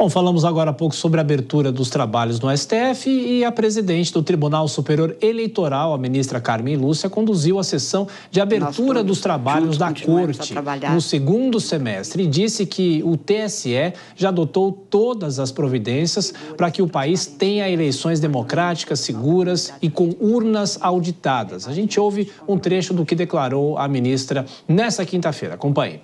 Bom, falamos agora há pouco sobre a abertura dos trabalhos no STF e a presidente do Tribunal Superior Eleitoral, a ministra Carmen Lúcia, conduziu a sessão de abertura dos trabalhos da Corte no segundo semestre e disse que o TSE já adotou todas as providências para que o país tenha eleições democráticas, seguras e com urnas auditadas. A gente ouve um trecho do que declarou a ministra nessa quinta-feira. Acompanhe.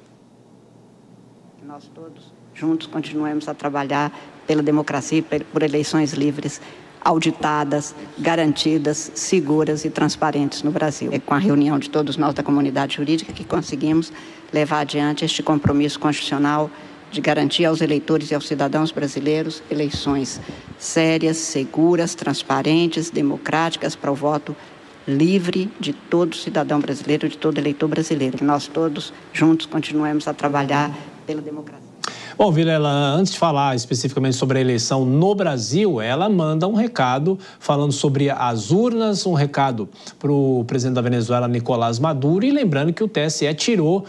Nós todos juntos continuemos a trabalhar pela democracia e por eleições livres, auditadas, garantidas, seguras e transparentes no Brasil. É com a reunião de todos nós da comunidade jurídica que conseguimos levar adiante este compromisso constitucional de garantir aos eleitores e aos cidadãos brasileiros eleições sérias, seguras, transparentes, democráticas para o voto livre de todo cidadão brasileiro, de todo eleitor brasileiro. Que nós todos juntos continuemos a trabalhar pela democracia. Bom, Vilela, antes de falar especificamente sobre a eleição no Brasil, ela manda um recado falando sobre as urnas, um recado para o presidente da Venezuela, Nicolás Maduro, e lembrando que o TSE tirou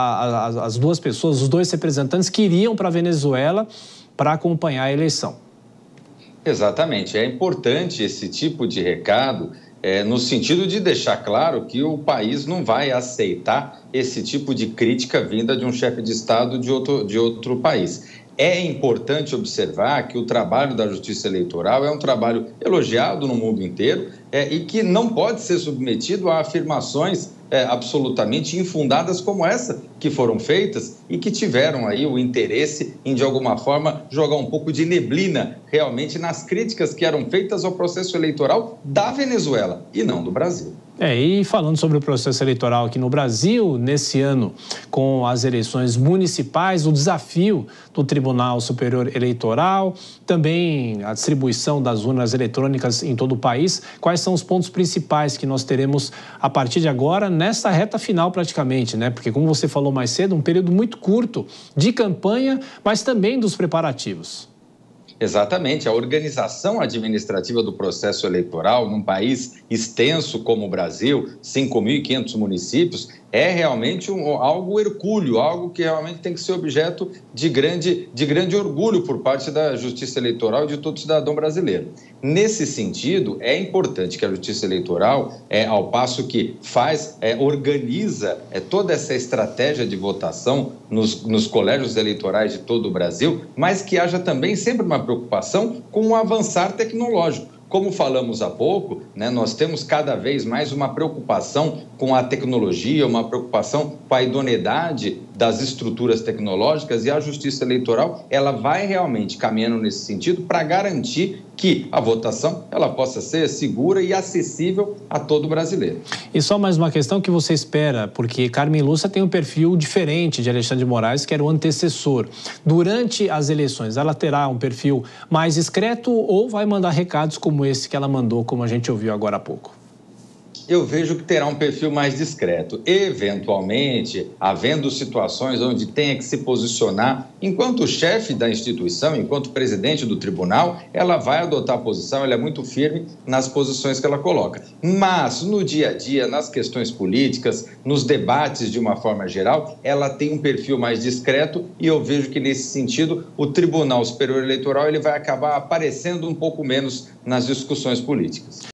as duas pessoas, os dois representantes que iriam para a Venezuela para acompanhar a eleição. Exatamente, é importante esse tipo de recado, no sentido de deixar claro que o país não vai aceitar esse tipo de crítica vinda de um chefe de Estado de outro país. É importante observar que o trabalho da Justiça Eleitoral é um trabalho elogiado no mundo inteiro e que não pode ser submetido a afirmações absolutamente infundadas como essa que foram feitas e que tiveram aí o interesse em, de alguma forma, jogar um pouco de neblina realmente nas críticas que eram feitas ao processo eleitoral da Venezuela e não do Brasil. E falando sobre o processo eleitoral aqui no Brasil, nesse ano, com as eleições municipais, o desafio do Tribunal Superior Eleitoral, também a distribuição das urnas eletrônicas em todo o país, quais são os pontos principais que nós teremos a partir de agora, nessa reta final praticamente, né? Porque, como você falou mais cedo, um período muito curto de campanha, mas também dos preparativos. Exatamente, a organização administrativa do processo eleitoral num país extenso como o Brasil, 5.500 municípios, é realmente algo hercúleo, algo que realmente tem que ser objeto de grande orgulho por parte da Justiça Eleitoral e de todo cidadão brasileiro. Nesse sentido, é importante que a Justiça Eleitoral, ao passo que organiza toda essa estratégia de votação nos colégios eleitorais de todo o Brasil, mas que haja também sempre uma preocupação com o avançar tecnológico. Como falamos há pouco, nós temos cada vez mais uma preocupação com a tecnologia, uma preocupação com a idoneidade das estruturas tecnológicas, e a Justiça Eleitoral ela vai realmente caminhando nesse sentido para garantir que a votação ela possa ser segura e acessível a todo brasileiro. E só mais uma questão que você espera, porque Carmen Lúcia tem um perfil diferente de Alexandre de Moraes, que era o antecessor. Durante as eleições, ela terá um perfil mais discreto ou vai mandar recados como esse que ela mandou, como a gente ouviu agora há pouco? Eu vejo que terá um perfil mais discreto. Eventualmente, havendo situações onde tenha que se posicionar, enquanto chefe da instituição, enquanto presidente do tribunal, ela vai adotar a posição, ela é muito firme nas posições que ela coloca. Mas, no dia a dia, nas questões políticas, nos debates de uma forma geral, ela tem um perfil mais discreto e eu vejo que, nesse sentido, o Tribunal Superior Eleitoral ele vai acabar aparecendo um pouco menos nas discussões políticas.